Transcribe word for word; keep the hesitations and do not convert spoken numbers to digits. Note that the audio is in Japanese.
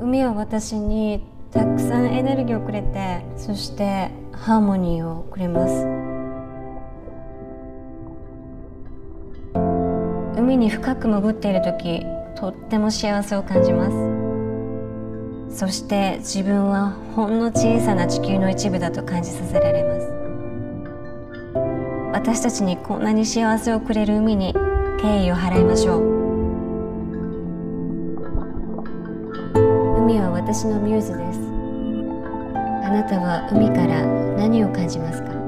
海は私にたくさんエネルギーをくれて、そしてハーモニーをくれます。海に深く潜っている時、とっても幸せを感じます。そして自分はほんの小さな地球の一部だと感じさせられます。私たちにこんなに幸せをくれる海に敬意を払いましょう。海は私のミューズです。あなたは海から何を感じますか？